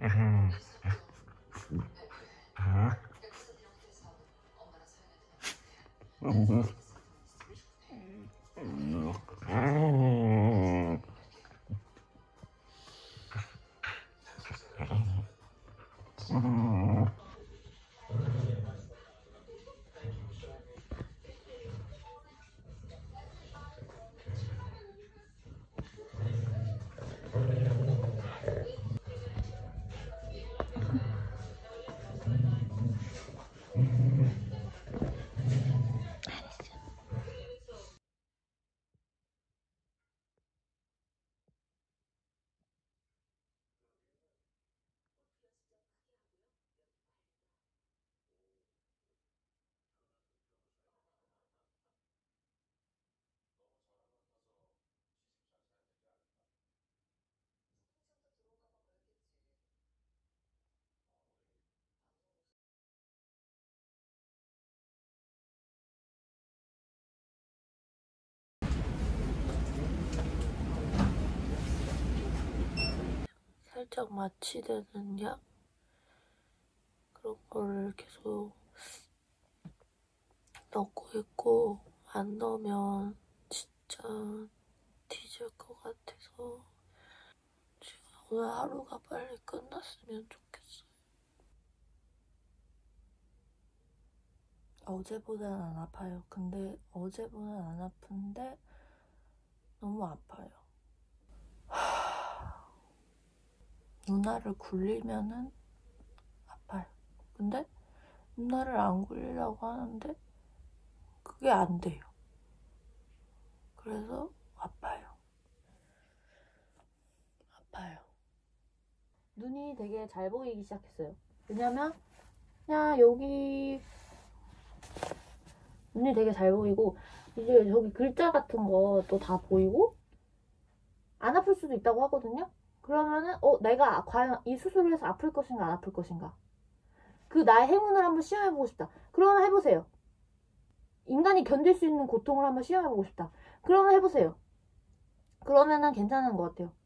살짝 마취되는 약? 그런 거를 계속 넣고 있고, 안 넣으면 진짜 뒤질 것 같아서 지금 오늘 하루가 빨리 끝났으면 좋겠어요. 어제보다는 안 아파요. 근데 어제보다는 안 아픈데 너무 아파요. 누나를 굴리면은 아파요. 근데 누나를 안 굴리려고 하는데 그게 안 돼요. 그래서 아파요. 아파요. 눈이 되게 잘 보이기 시작했어요. 왜냐면 그냥 여기 눈이 되게 잘 보이고, 이제 저기 글자 같은 것도 다 보이고, 안 아플 수도 있다고 하거든요. 그러면은 내가 과연 이 수술을 해서 아플 것인가 안 아플 것인가, 그 나의 행운을 한번 시험해보고 싶다. 그러면 해보세요. 인간이 견딜 수 있는 고통을 한번 시험해보고 싶다. 그러면 해보세요. 그러면은 괜찮은 것 같아요.